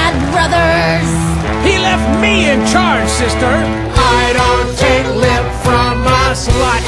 bad brothers. He left me in charge, sister. I don't take lip from a slut.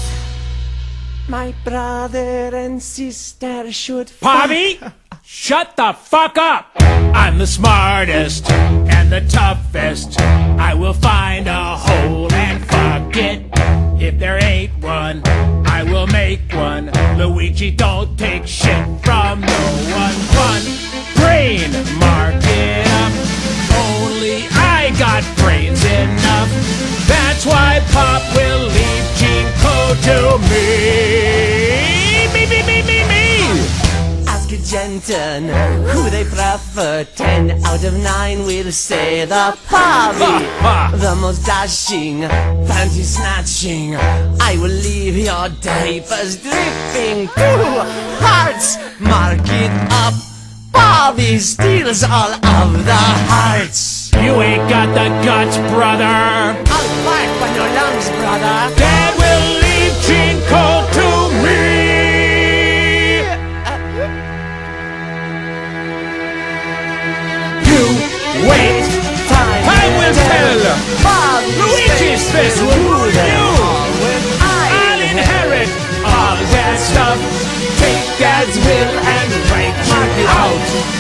My brother and sister should Bobby, shut the fuck up. I'm the smartest and the toughest. I will find a hole and fuck it. If there ain't one, I will make one. Luigi, don't take shit from no one. One brain, mark it up. Only I got brains enough. That's why Pop will leave Jinko to me. Me. ask a gentleman who they prefer. 10 out of 9 will say the Bobby, the most dashing, panty snatching. I will leave your diapers dripping. 2 hearts, mark it up. Bobby steals all of the hearts. You ain't got the guts, brother. I'll bark on your lungs, brother. Dad will leave Jinko to me. You wait. I will tell. Luigi's fist will rule you. I'll inherit all that stuff. Take Dad's will and write you out.